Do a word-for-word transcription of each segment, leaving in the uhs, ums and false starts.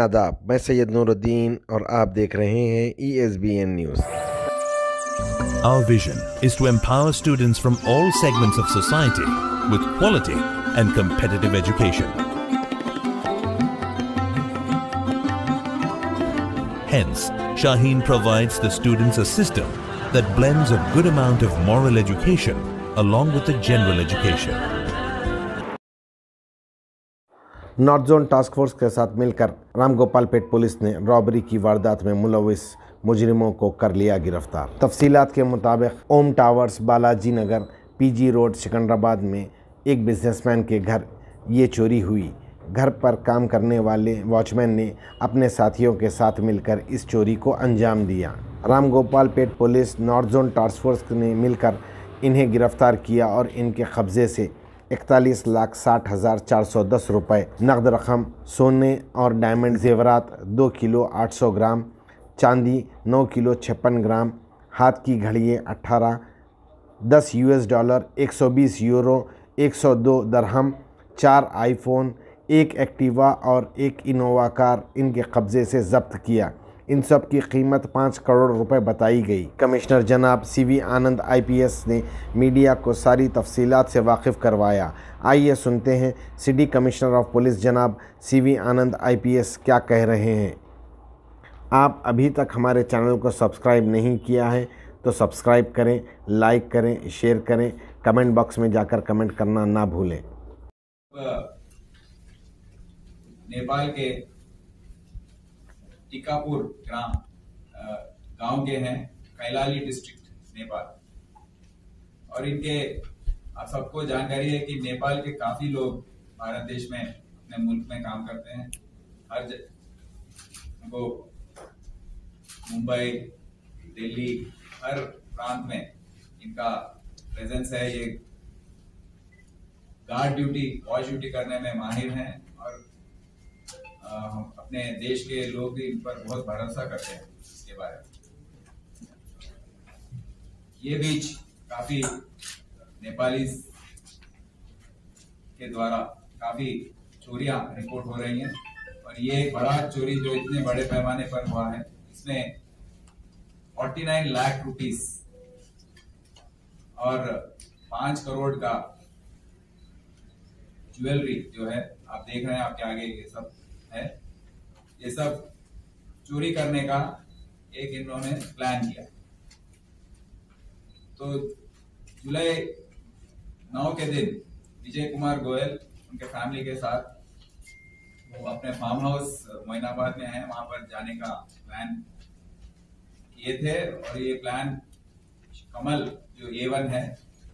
आदाब, मैं सैयद नूरुद्दीन और आप देख रहे हैं E S B N news. Our vision is to empower students from all segments of society with quality and competitive education. Hence, Shaheen provides the students a system that blends a good amount of moral education along with the general education. North zone task force के साथ मिलकर Ramgopalpet police ने robbery की वारदात में मुलविस मुजरिमों को कर लिया गिरफ्तार। तफसीलात के मुताबिक Om towers, Balaji Nagar, PG road, Secunderabad में एक बिजनेसमैन के घर ये चोरी हुई। घर पर काम करने वाले वॉचमैन ने अपने साथियों के साथ मिलकर इस चोरी को अंजाम दिया। Ramgopalpet police north zone task force ने मिलकर इन्हें गिरफ्तार किया और इनके कब्ज़े से इकतालीस लाख साठ हज़ार चार सौ दस रुपये नकद रकम, सोने और डायमंड जेवरात दो किलो आठ सौ ग्राम, चांदी नौ किलो छप्पन ग्राम, हाथ की घड़ियाँ अट्ठारह, दस यूएस डॉलर, एक सौ बीस यूरो, एक सौ दो दरहम, चार आईफोन, एक एक्टिवा और एक इनोवा कार इनके कब्ज़े से जब्त किया। इन सब की कीमत पाँच करोड़ रुपए बताई गई। कमिश्नर जनाब C V Anand I P S ने मीडिया को सारी तफसीलात से वाकिफ़ करवाया। आइए सुनते हैं सिटी कमिश्नर ऑफ पुलिस जनाब C V Anand I P S क्या कह रहे हैं। आप अभी तक हमारे चैनल को सब्सक्राइब नहीं किया है तो सब्सक्राइब करें, लाइक करें, शेयर करें, कमेंट बॉक्स में जाकर कमेंट करना ना भूलें। नेपाल के टीकापुर ग्राम गांव के हैं, कैलाली डिस्ट्रिक्ट नेपाल। और इनके आप सबको जानकारी है कि नेपाल के काफी लोग भारत देश में अपने मुल्क में काम करते हैं। हर जगह मुंबई, दिल्ली, हर प्रांत में इनका प्रेजेंस है। ये गार्ड ड्यूटी, वॉच ड्यूटी करने में माहिर हैं और हम अपने देश के लोग भी इन पर बहुत भरोसा करते हैं इसके बारे में। ये बीच काफी नेपाली के द्वारा काफी चोरियां रिपोर्ट हो रही हैं और ये बड़ा चोरी जो इतने बड़े पैमाने पर हुआ है, इसमें उनचास लाख रुपीस और पांच करोड़ का ज्वेलरी जो है, आप देख रहे हैं आपके आगे ये सब है। ये सब चोरी करने का एक इन्होंने प्लान किया। तो जुलाई नौ के दिन विजय कुमार गोयल उनके फैमिली के साथ वो अपने फार्म हाउस मोइनाबाद में है, वहां पर जाने का प्लान किए थे। और ये प्लान कमल जो ए वन है,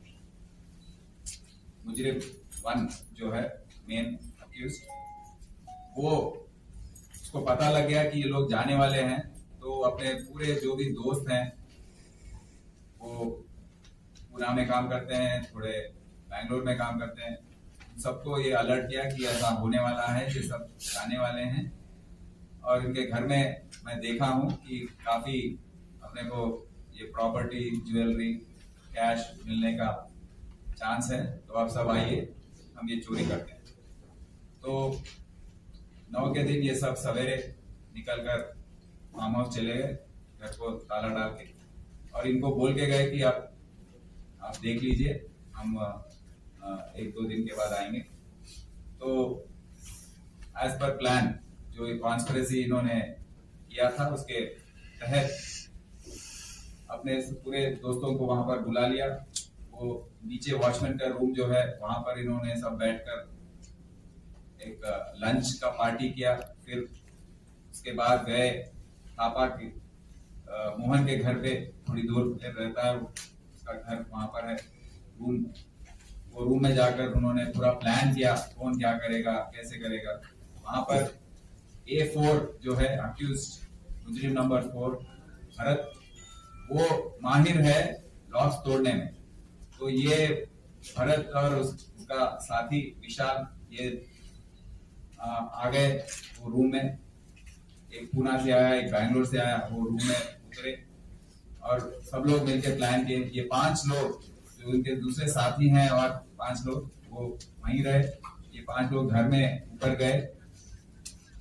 मुजरिम वन जो है मेन अक्यूज्ड, वो उसको पता लग गया कि ये लोग जाने वाले हैं। तो अपने पूरे जो भी दोस्त हैं, वो पुणे में काम करते हैं, थोड़े बैंगलोर में काम करते हैं, सबको ये अलर्ट किया कि ऐसा होने वाला है, ये सब जाने वाले हैं। और इनके घर में मैं देखा हूँ कि काफी अपने को ये प्रॉपर्टी, ज्वेलरी, कैश मिलने का चांस है। तो आप सब आइए, हम ये चोरी करते हैं। तो नौ के दिन ये सब सवेरे निकलकर फार्म हाउस चले गए, घर को ताला डाल के, और इनको बोल के गए कि आप आप देख लीजिए, हम एक दो दिन के बाद आएंगे। तो एज पर प्लान जो कॉन्स्पिरेसी इन्होंने किया था, उसके तहत अपने पूरे दोस्तों को वहां पर बुला लिया। वो नीचे वॉचमैन का रूम जो है, वहां पर इन्होंने सब बैठकर एक लंच का पार्टी किया। फिर उसके बाद गए थापा के मोहन के घर पे, थोड़ी दूर रहता है उसका घर, वहां पर है रूम। वो रूम में जाकर उन्होंने पूरा प्लान किया, कौन क्या करेगा, कैसे करेगा। वहां पर ए फोर जो है अक्यूज्ड, मुजरिम नंबर फोर भरत, वो माहिर है लॉक्स तोड़ने में। तो ये भरत और उसका साथी विशाल ये आ गए वो रूम में। एक पुणे से आया, एक बैंगलोर से आया, वो रूम में उतरे और सब लोग मिलकर प्लान किए। ये पांच लोग जो उनके दूसरे साथी हैं और पांच लोग वो वहीं रहे। ये पांच लोग घर में ऊपर गए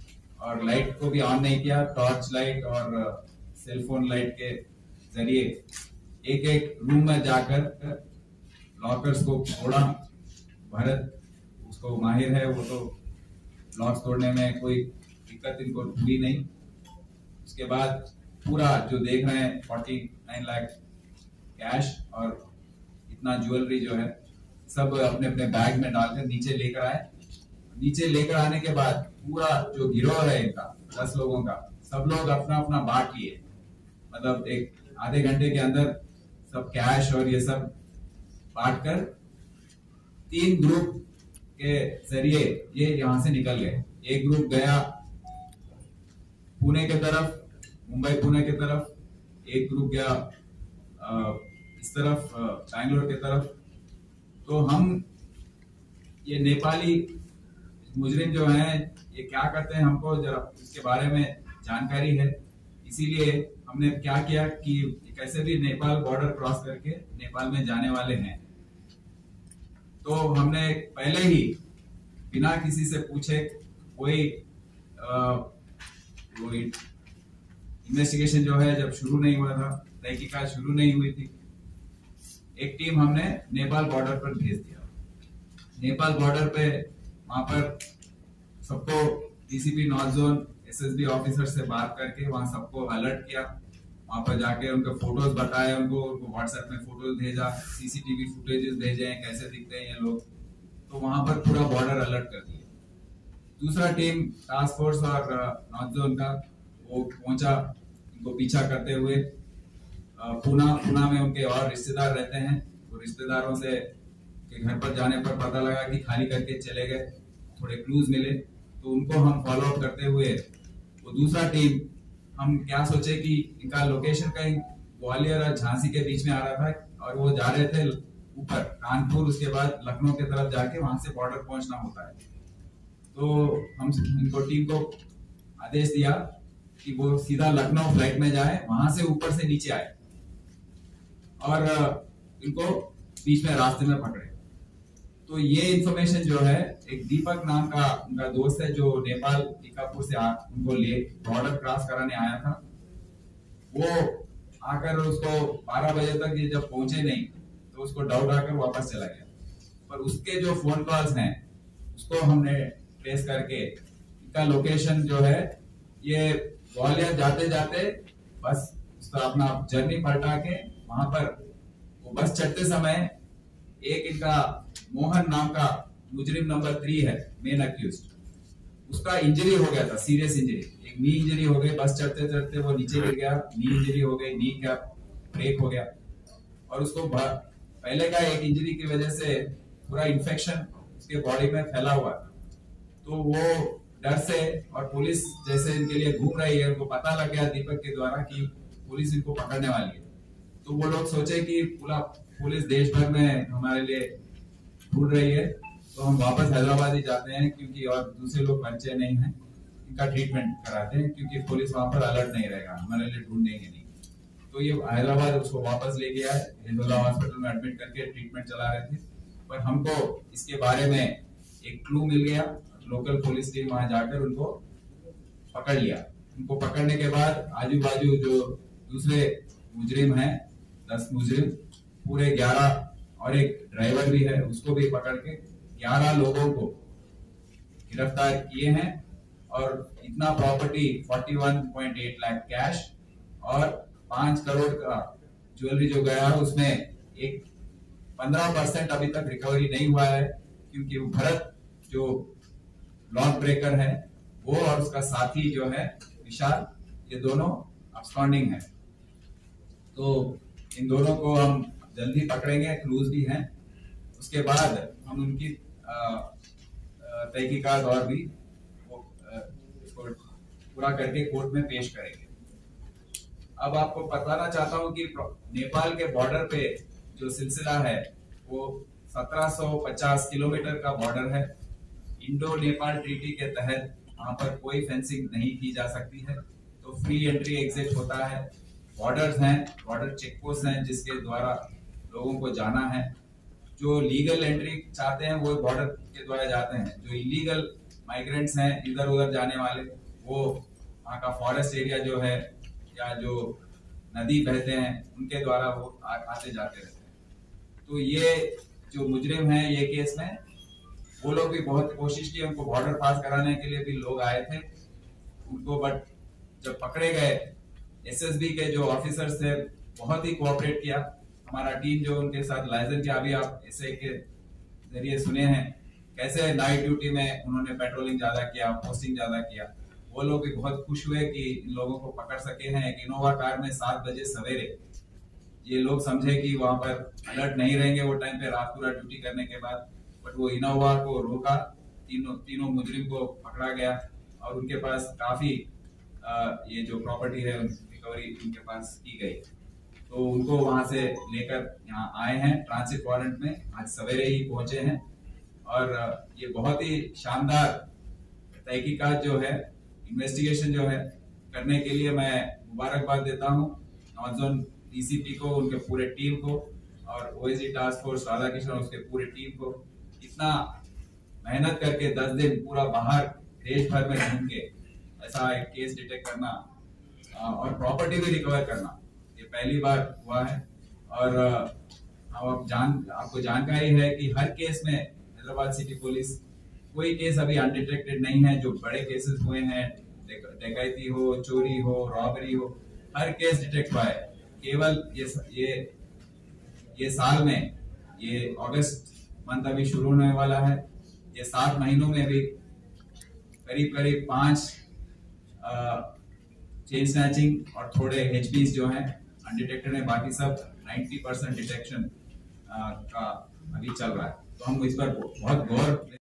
और लाइट को भी ऑन नहीं किया। टॉर्च लाइट और सेल फोन लाइट के जरिए एक एक रूम में जाकर लॉकर्स को तोड़ा। भरत उसको माहिर है, वो तो लॉक्स तोड़ने में कोई दिक्कत इनको हुई नहीं। उसके बाद पूरा जो देख रहे हैं उनचास लाख कैश और इतना ज्वेलरी जो है सब अपने अपने बैग में डालकर नीचे लेकर आए। नीचे लेकर आने के बाद पूरा जो गिरोह है इनका दस लोगों का, सब लोग अपना अपना बांट लिए। मतलब एक आधे घंटे के अंदर सब कैश और ये सब बांट कर तीन ग्रुप के जरिए ये यहाँ से निकल गए। एक ग्रुप गया पुणे के तरफ, मुंबई पुणे के तरफ, एक ग्रुप गया आ, इस तरफ बैंगलोर के तरफ। तो हम ये नेपाली मुजरिम जो हैं ये क्या करते हैं हमको जरा इसके बारे में जानकारी है, इसीलिए हमने क्या किया कि कैसे भी नेपाल बॉर्डर क्रॉस करके नेपाल में जाने वाले हैं। तो हमने पहले ही बिना किसी से पूछे कोई कोई इन्वेस्टिगेशन जो है जब शुरू नहीं हुआ था, तहकीकात शुरू नहीं हुई थी, एक टीम हमने नेपाल बॉर्डर पर भेज दिया। नेपाल बॉर्डर पे वहां पर सबको DCP north zone SSB officer से बात करके वहां सबको अलर्ट किया। वहां पर जाके उनके फोटोज बताए, उनको उनको व्हाट्सएप में फोटोज भेजा, सीसीटीवी फुटेजेस भेजे हैं कैसे दिखते हैं ये लोग। तो वहां पर पूरा बॉर्डर अलर्ट कर दिया। दूसरा टीम टास्क फोर्स और नॉर्थ जोन का वो पहुंचा इनको पीछा करते हुए पूना पूना में उनके और रिश्तेदार रहते हैं। वो रिश्तेदारों से के घर पर जाने पर पता लगा कि खाली करके चले गए, थोड़े क्लूज मिले तो उनको हम फॉलो अप करते हुए वो दूसरा टीम हम क्या सोचे कि इनका लोकेशन कहीं ग्वालियर और झांसी के बीच में आ रहा था और वो जा रहे थे ऊपर कानपुर, उसके बाद लखनऊ की तरफ जाके वहां से बॉर्डर पहुंचना होता है। तो हम इनको टीम को आदेश दिया कि वो सीधा लखनऊ फ्लाइट में जाए, वहां से ऊपर से नीचे आए और इनको बीच में रास्ते में पकड़े। तो ये इंफॉर्मेशन जो है एक दीपक नाम का उनका दोस्त है जो नेपाल टीकापुर से आ, उनको ले बॉर्डर क्रॉस कराने आया था। वो आकर उसको बारह बजे तक ये जब पहुंचे नहीं तो उसको डाउट आकर वापस चला गया। पर उसके जो फोन कॉल्स हैं उसको हमने ट्रेस करके इनका लोकेशन जो है ये ग्वालियर जाते जाते बस उसका अपना जर्नी पलटा के वहां पर वो बस चढ़ते समय एक इनका मोहन नाम का मुजरिम नंबर थ्री है मेन अक्यूज्ड, उसका इंजरी हो गया था, सीरियस इंजरी, एक नी इंजरी हो गई। बस चढ़ते चढ़ते वो नीचे गिर गया, नी इंजरी हो गई, नी का ब्रेक हो गया और उसको पहले का एक इंजरी की वजह से पूरा इन्फेक्शन उसके बॉडी में फैला हुआ था। तो वो डर से और पुलिस जैसे इनके लिए घूम रही है, उनको पता लग गया दीपक के द्वारा कि पुलिस इनको पकड़ने वाली है। तो वो लोग सोचे कि पूरा पुलिस देश भर में हमारे लिए ढूंढ रही है तो हम वापस हैदराबाद ही जाते हैं, क्योंकि और दूसरे लोग बच्चे नहीं हैं, इनका ट्रीटमेंट कराते हैं क्योंकि पुलिस वहां पर अलर्ट नहीं रहेगा, हमारे लिए ढूंढेंगे नहीं। तो ये हैदराबाद उसको वापस ले गया है, हिंदुल्ला हॉस्पिटल में एडमिट करके ट्रीटमेंट चला रहे थे। पर हमको इसके बारे में एक क्लू मिल गया, लोकल पुलिस टीम वहां जाकर उनको पकड़ लिया। उनको पकड़ने के बाद आजू बाजू जो दूसरे मुजरिम हैं, दस मुजरिम, पूरे ग्यारह और एक ड्राइवर भी है उसको भी पकड़ के ग्यारह लोगों को गिरफ्तार किए हैं और इतना प्रॉपर्टी इकतालीस पॉइंट आठ लाख कैश और पांच करोड़ का ज्वेलरी जो गया है उसमें एक पंद्रह परसेंट अभी तक रिकवरी नहीं हुआ है, क्योंकि वो भरत जो लॉन्ग ब्रेकर है वो और उसका साथी जो है विशाल, ये दोनों अब्सकॉन्डिंग है। तो इन दोनों को हम जल्दी पकड़ेंगे, क्लूज भी हैं। उसके बाद हम उनकी तहकीकात और भी इसको पूरा करके कोर्ट में पेश करेंगे। अब आपको बताना चाहता हूं कि नेपाल के बॉर्डर पे जो सिलसिला है वो सत्रह सौ पचास किलोमीटर का बॉर्डर है। इंडो नेपाल ट्रीटी के तहत वहां पर कोई फेंसिंग नहीं की जा सकती है, तो फ्री एंट्री एग्जिट होता है। बॉर्डर्स हैं, बॉर्डर चेक पोस्ट हैं जिसके द्वारा लोगों को जाना है। जो लीगल एंट्री चाहते हैं वो बॉर्डर के द्वारा जाते हैं, जो इलीगल माइग्रेंट्स हैं इधर उधर जाने वाले वो वहाँ का फॉरेस्ट एरिया जो है या जो नदी बहते हैं उनके द्वारा वो आ, आते जाते रहते हैं। तो ये जो मुजरिम है ये केस में वो लोग भी बहुत कोशिश की, उनको बॉर्डर पास कराने के लिए भी लोग आए थे उनको, बट जब पकड़े गए एसएसबी के जो ऑफिसर्स थे बहुत ही कोऑपरेट किया। हमारा टीम जो उनके साथ लाइजन किया, अभी आप एसए के जरिए सुने हैं कैसे नाइट ड्यूटी में उन्होंने पेट्रोलिंग ज्यादा किया, पोस्टिंग ज्यादा किया। वो लोग भी बहुत खुश हुए कि इन लोगों को पकड़ सके हैं। एक इनोवा कार में सात बजे सवेरे ये लोग समझे कि वहां पर अलर्ट नहीं रहेंगे वो टाइम पे, रात पूरा ड्यूटी करने के बाद, बट वो इनोवा को रोका, तीनों तीनों मुजरिम को पकड़ा गया और उनके पास काफी आ, ये जो प्रॉपर्टी है रिकवरी उनके पास की गई। तो उनको वहां से लेकर यहाँ आए हैं ट्रांसिट वारंट में, आज सवेरे ही पहुंचे हैं। और ये बहुत ही शानदार तहकीकात जो है, इन्वेस्टिगेशन जो है करने के लिए मैं मुबारकबाद देता हूँ नॉर्थ जोन डीसीपी को, उनके पूरे टीम को, और ओएसडी टास्क फोर्स राधाकृष्ण और उसके पूरे टीम को। इतना मेहनत करके दस दिन पूरा बाहर देश भर में घूम के ऐसा एक केस डिटेक्ट करना और प्रॉपर्टी भी रिकवर करना ये पहली बार हुआ है। और आप जान आपको जानकारी है कि हर केस में हैदराबाद सिटी पुलिस कोई केस अभी अनडिटेक्टेड नहीं है। जो बड़े केसेस हुए हैं, डकैती हो, चोरी हो, रॉबरी हो, हर केस डिटेक्ट हुआ है। केवल ये ये ये साल में, ये अगस्त मंथ अभी शुरू होने वाला है, ये सात महीनों में भी करीब करीब पांच चेन स्नैचिंग और थोड़े एचपीस जो हैं अनडिटेक्टेड है, बाकी सब नब्बे परसेंट डिटेक्शन का अभी चल रहा है। तो हम इस पर बहुत गौर